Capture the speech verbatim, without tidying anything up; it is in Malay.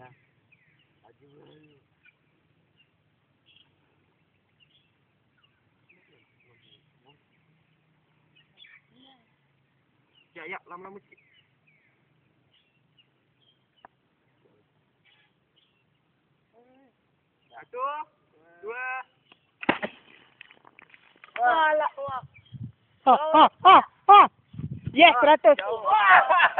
Ya, ya, lama-lama sikit. Satu, dua. Alah, wah. Ha, ha, ha, ha. Yes, seratus.